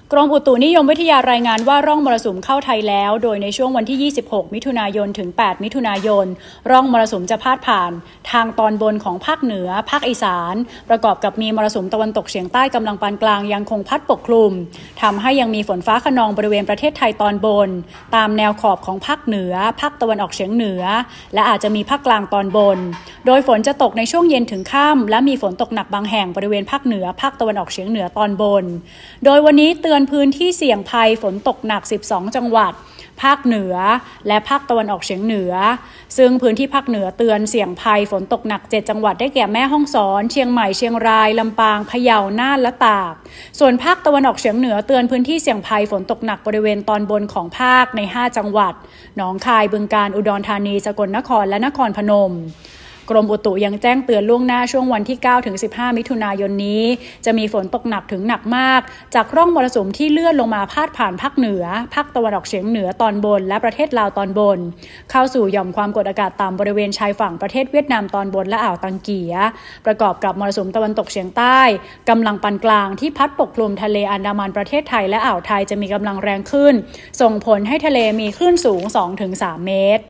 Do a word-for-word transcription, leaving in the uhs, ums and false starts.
กรมอุตุนิยมวิทยารายงานว่าร่องมรสุมเข้าไทยแล้วโดยในช่วงวันที่ยี่สิบหกมิถุนายนถึงแปดมิถุนายนร่องมรสุมจะพาดผ่านทางตอนบนของภาคเหนือภาคอีสานประกอบกับมีมรสุมตะวันตกเฉียงใต้กำลังปานกลางยังคงพัดปกคลุมทำให้ยังมีฝนฟ้าคะนองบริเวณประเทศไทยตอนบนตามแนวขอบของภาคเหนือภาคตะวันออกเฉียงเหนือและอาจจะมีภาคกลางตอนบนโดยฝนจะตกในช่วงเย็นถึงค่ำและมีฝนตกหนักบางแห่งบริเวณภาคเหนือภาคตะวันออกเฉียงเหนือตอนบนโดยวันนี้เตือนพื้นที่เสี่ยงภัยฝนตกหนักสิบสองจังหวัดภาคเหนือและภาคตะวันออกเฉียงเหนือซึ่งพื้นที่ภาคเหนือเตือนเสี่ยงภัยฝนตกหนักเจ็ดจังหวัดได้แก่แม่ฮ่องสอนเชียงใหม่เชียงรายลำปางพะเยาน่านและตากส่วนภาคตะวันออกเฉียงเหนือเตือนพื้นที่เสี่ยงภัยฝนตกหนักบริเวณตอนบนของภาคในห้าจังหวัดหนองคายบึงกาฬอุดรธานีสกลนครและนครพนมกรมอุตุยังแจ้งเตือนล่วงหน้าช่วงวันที่เก้าถึงสิบห้ามิถุนายนนี้จะมีฝนตกหนักถึงหนักมากจากร่องมรสุมที่เลื่อนลงมาพาดผ่านภาคเหนือภาคตะวันออกเฉียงเหนือตอนบนและประเทศลาวตอนบนเข้าสู่หย่อมความกดอากาศต่ำบริเวณชายฝั่งประเทศเวียดนามตอนบนและอ่าวตังเกียประกอบกับมรสุมตะวันตกเฉียงใต้กำลังปานกลางที่พัดปกคลุมทะเลอันดามันประเทศไทยและอ่าวไทยจะมีกำลังแรงขึ้นส่งผลให้ทะเลมีคลื่นสูง สองถึงสาม เมตร